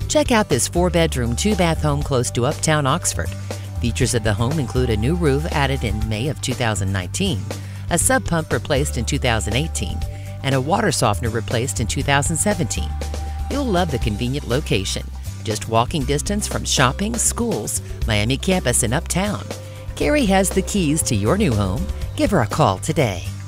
Check out this 4-bedroom, 2-bath home close to uptown Oxford. Features of the home include a new roof added in May of 2019, a sub pump replaced in 2018, and a water softener replaced in 2017. You'll love the convenient location, just walking distance from shopping, schools, Miami campus, and uptown. Carrie has the keys to your new home. Give her a call today.